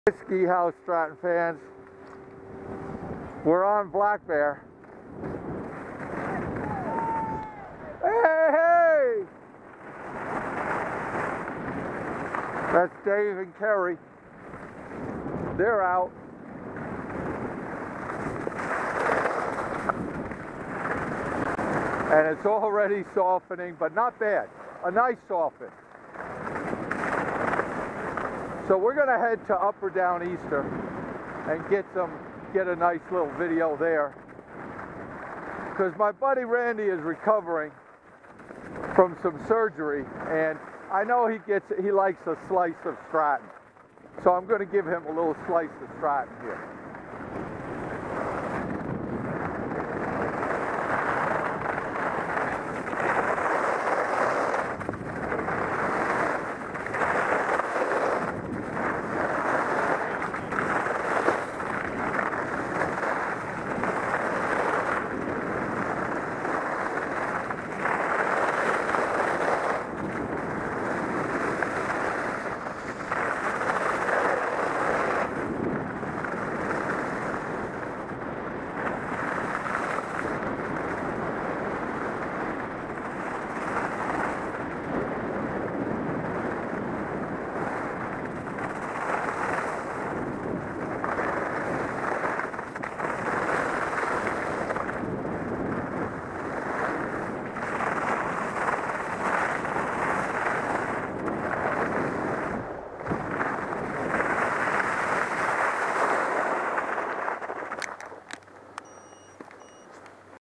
Ski House Stratton fans, we're on Black Bear. Hey, hey! That's Dave and Kerry. They're out. And it's already softening, but not bad. A nice soften. So we're going to head to Up or Down Easter and get a nice little video there. Because my buddy Randy is recovering from some surgery, and I know he likes a slice of Stratton. So I'm going to give him a little slice of Stratton here.